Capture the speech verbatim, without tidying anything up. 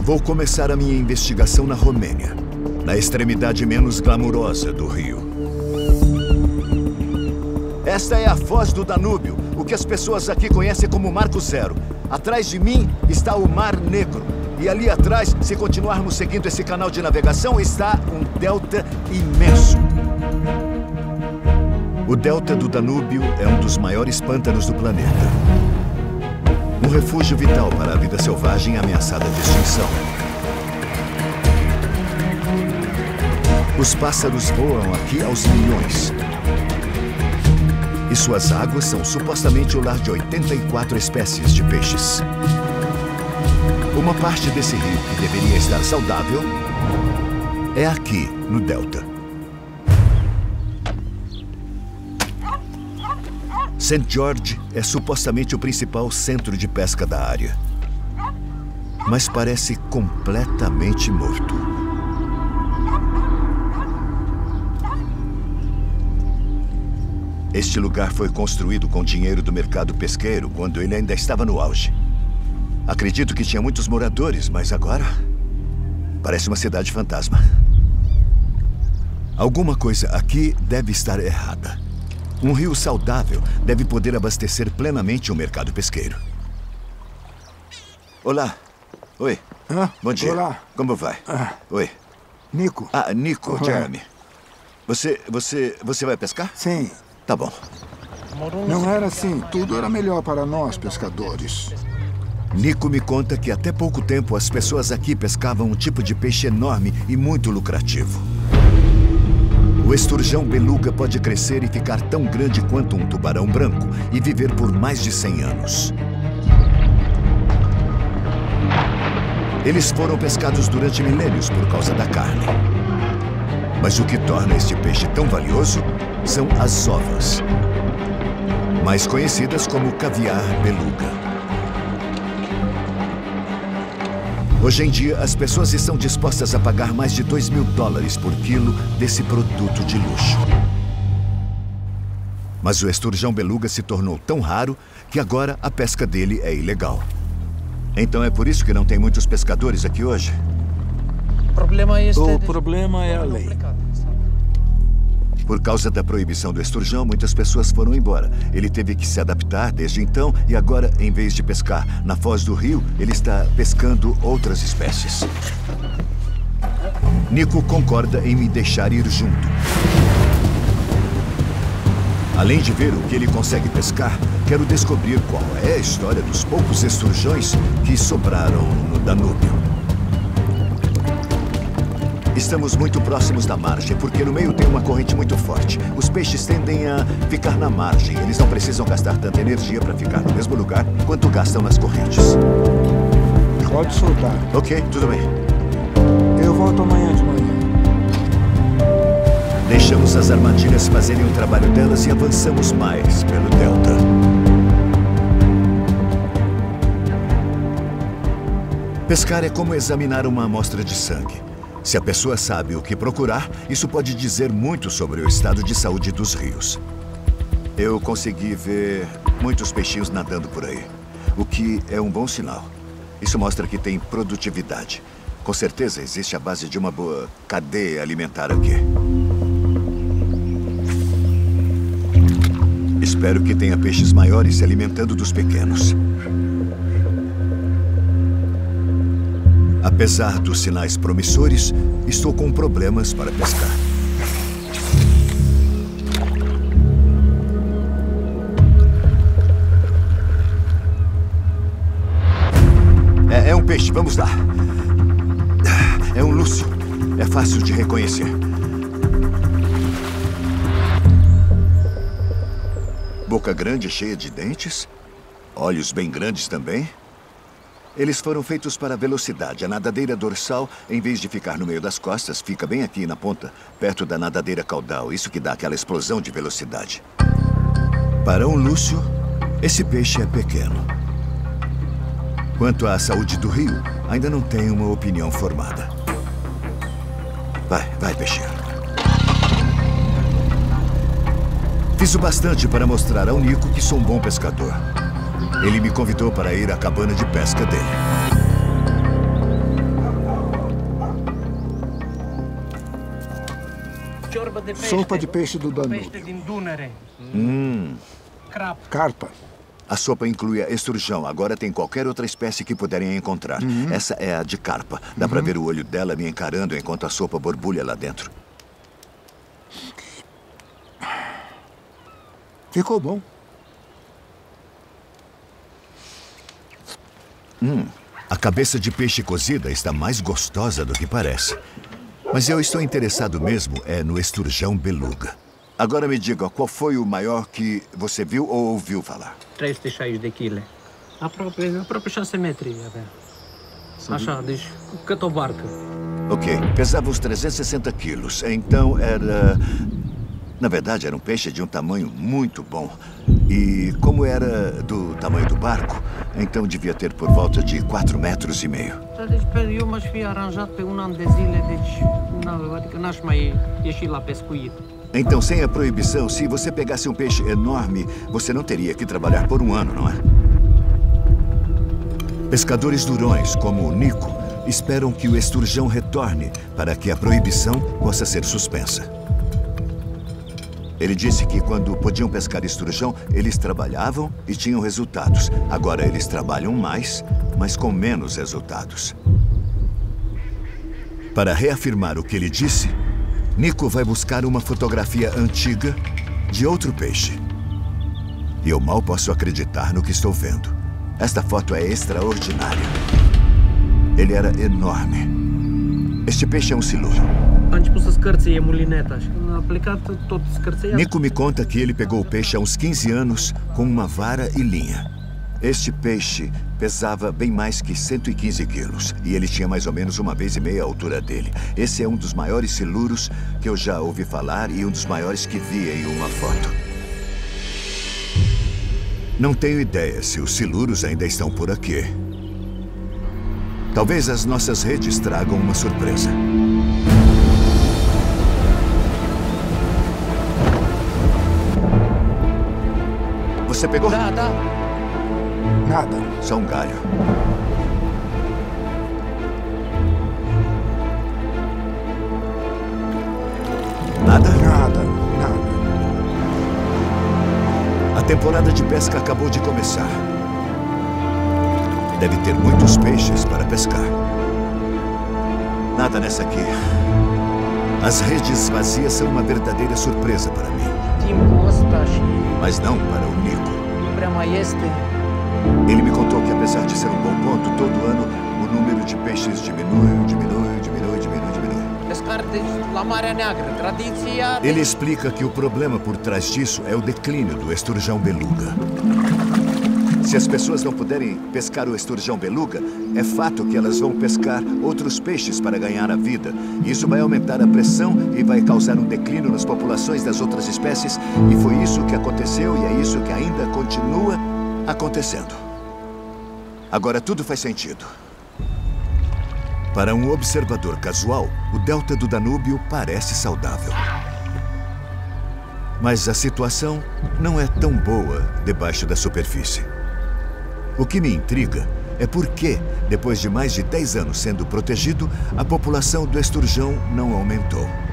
Vou começar a minha investigação na Romênia, na extremidade menos glamurosa do rio. Esta é a foz do Danúbio, o que as pessoas aqui conhecem como Marco Zero. Atrás de mim está o Mar Negro. E ali atrás, se continuarmos seguindo esse canal de navegação, está um delta imenso. O delta do Danúbio é um dos maiores pântanos do planeta. Um refúgio vital para a vida selvagem ameaçada de extinção. Os pássaros voam aqui aos milhões. E suas águas são supostamente o lar de oitenta e quatro espécies de peixes. Uma parte desse rio que deveria estar saudável é aqui, no delta. Saint George é supostamente o principal centro de pesca da área. Mas parece completamente morto. Este lugar foi construído com dinheiro do mercado pesqueiro quando ele ainda estava no auge. Acredito que tinha muitos moradores, mas agora parece uma cidade fantasma. Alguma coisa aqui deve estar errada. Um rio saudável deve poder abastecer plenamente o mercado pesqueiro. Olá. Oi. Hã? Bom dia. Olá. Como vai? Ah. Oi. Nico. Ah, Nico, Olá. Jeremy. Você, você, você vai pescar? Sim. Tá bom. Não era assim. Tudo era melhor para nós, pescadores. Nico me conta que até pouco tempo as pessoas aqui pescavam um tipo de peixe enorme e muito lucrativo. O esturjão beluga pode crescer e ficar tão grande quanto um tubarão branco e viver por mais de cem anos. Eles foram pescados durante milênios por causa da carne. Mas o que torna este peixe tão valioso são as ovas, mais conhecidas como caviar beluga. Hoje em dia, as pessoas estão dispostas a pagar mais de dois mil dólares por quilo desse produto de luxo. Mas o esturjão beluga se tornou tão raro que agora a pesca dele é ilegal. Então é por isso que não tem muitos pescadores aqui hoje? O problema é a lei. Por causa da proibição do esturjão, muitas pessoas foram embora. Ele teve que se adaptar desde então e agora, em vez de pescar na foz do rio, ele está pescando outras espécies. Nico concorda em me deixar ir junto. Além de ver o que ele consegue pescar, quero descobrir qual é a história dos poucos esturjões que sobraram no Danúbio. Estamos muito próximos da margem, porque no meio tem uma corrente muito forte. Os peixes tendem a ficar na margem. Eles não precisam gastar tanta energia para ficar no mesmo lugar quanto gastam nas correntes. Pode soltar. Ok, tudo bem. Eu volto amanhã de manhã. Deixamos as armadilhas fazerem o trabalho delas e avançamos mais pelo delta. Pescar é como examinar uma amostra de sangue. Se a pessoa sabe o que procurar, isso pode dizer muito sobre o estado de saúde dos rios. Eu consegui ver muitos peixinhos nadando por aí, o que é um bom sinal. Isso mostra que tem produtividade. Com certeza existe a base de uma boa cadeia alimentar aqui. Espero que tenha peixes maiores se alimentando dos pequenos. Apesar dos sinais promissores, estou com problemas para pescar. É, é um peixe, vamos lá. É um lúcio. É fácil de reconhecer. Boca grande, cheia de dentes. Olhos bem grandes também. Eles foram feitos para velocidade. A nadadeira dorsal, em vez de ficar no meio das costas, fica bem aqui na ponta, perto da nadadeira caudal. Isso que dá aquela explosão de velocidade. Para um lúcio, esse peixe é pequeno. Quanto à saúde do rio, ainda não tenho uma opinião formada. Vai, vai, peixeiro. Fiz o bastante para mostrar ao Nico que sou um bom pescador. Ele me convidou para ir à cabana de pesca dele. de pește. Sopa de peixe do Pește Danúbio. din Dunăre. Hum. Crap. Carpa. A sopa incluía esturjão. Agora tem qualquer outra espécie que puderem encontrar. Uhum. Essa é a de carpa. Dá Uhum. pra ver o olho dela me encarando enquanto a sopa borbulha lá dentro. Ficou bom. Hum. A cabeça de peixe cozida está mais gostosa do que parece. Mas eu estou interessado mesmo é no esturjão beluga. Agora me diga, qual foi o maior que você viu ou ouviu falar? trei sute șaizeci de kg. Aproape, aproape șase metri avea. Așa, deci cât o barcă. Ok, pesava uns trezentos e sessenta quilos. Então era... Na verdade, era um peixe de um tamanho muito bom. E como era do tamanho do barco, então devia ter por volta de quatro metros e meio. Deci pe, eu m-aș fi aranjat pe un an de zile, deci na, adică n-aș mai ieși la pescuit. Então, sem a proibição, se você pegasse um peixe enorme, você não teria que trabalhar por um ano, não é? Pescadores durões, como o Nico, esperam que o esturjão retorne para que a proibição possa ser suspensa. Ele disse que quando podiam pescar esturjão, eles trabalhavam e tinham resultados. Agora eles trabalham mais, mas com menos resultados. Para reafirmar o que ele disse, Nico vai buscar uma fotografia antiga de outro peixe. E eu mal posso acreditar no que estou vendo. Esta foto é extraordinária. Ele era enorme. Este peixe é um siluro. A început să scârție mulineta și când a plecat tot scârțăia. Nico me conta que ele pegou o peixe há uns quinze anos com uma vara e linha. Este peixe pesava bem mais que cento e quinze quilos e ele tinha mais ou menos uma vez e meia a altura dele. Esse é um dos maiores siluros que eu já ouvi falar e um dos maiores que vi em uma foto. Não tenho ideia se os siluros ainda estão por aqui. Talvez as nossas redes tragam uma surpresa. Você pegou? Da, da. Nada. Só um galho. Nada? Nada, nada. A temporada de pesca acabou de começar. Deve ter muitos peixes para pescar. Nada nessa aqui. As redes vazias são uma verdadeira surpresa para mim. Timpul ăsta și Mas não para o Nico. nu prea mai este. Ele me contou que, apesar de ser um bom ponto, todo ano o número de peixes diminui, diminui, diminui, diminui, diminui. Pescar deci la Marea Neagră. Tradiția... Ele explica que o problema por trás disso é o declínio do esturjão beluga. Se as pessoas não puderem pescar o esturjão beluga, é fato que elas vão pescar outros peixes para ganhar a vida. Isso vai aumentar a pressão e vai causar um declínio nas populações das outras espécies. E foi isso que aconteceu e é isso que ainda continua acontecendo. Agora tudo faz sentido. Para um observador casual, o delta do Danúbio parece saudável. Mas a situação não é tão boa debaixo da superfície. O que me intriga é por que, depois de mais de dez anos sendo protegido, a população do esturjão não aumentou.